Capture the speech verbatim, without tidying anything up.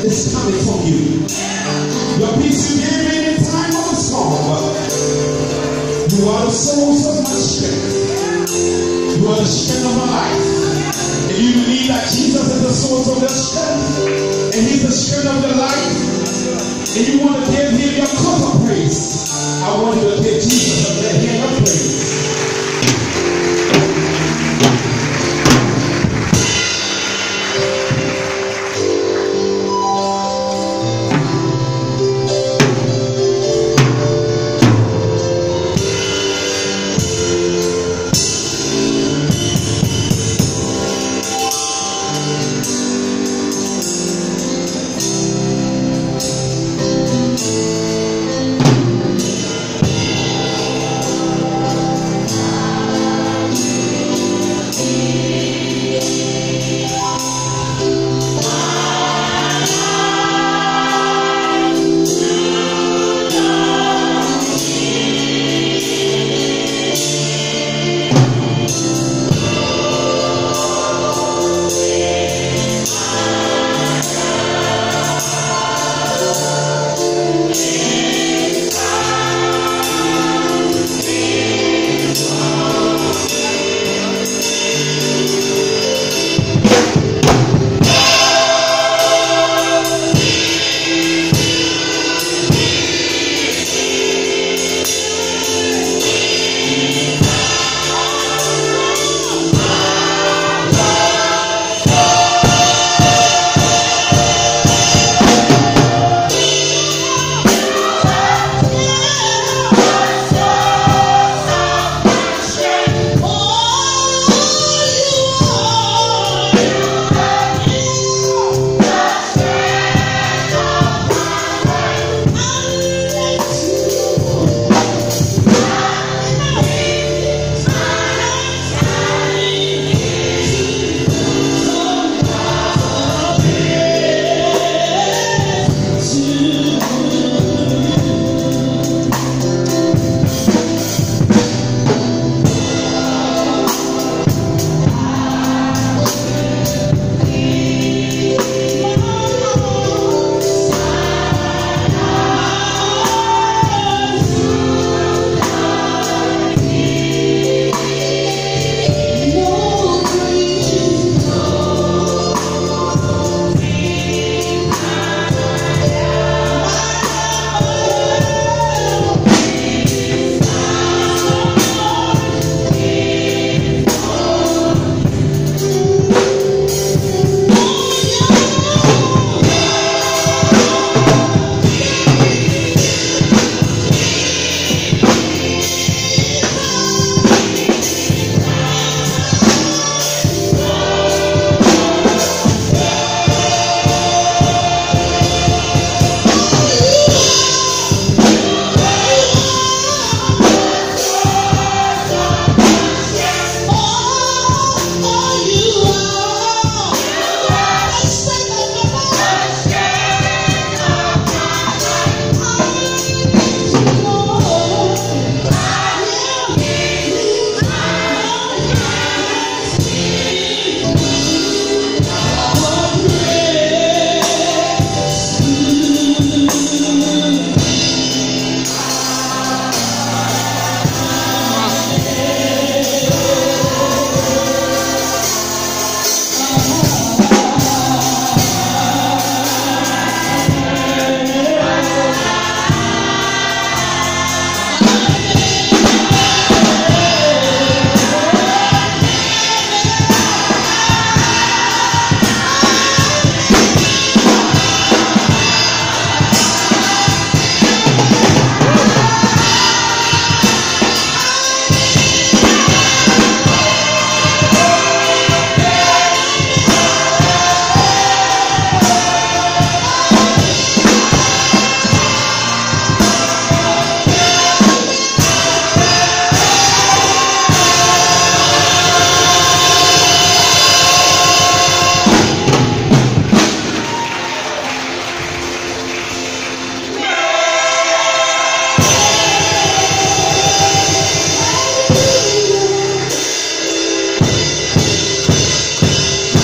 is coming from you. The peace you gave me in time of the storm. You are the source of my strength. You are the strength of my life. If you believe that Jesus is the source of your strength, and he's the strength of your life, and you want to give him your cup of praise, I want you to give Jesus a hand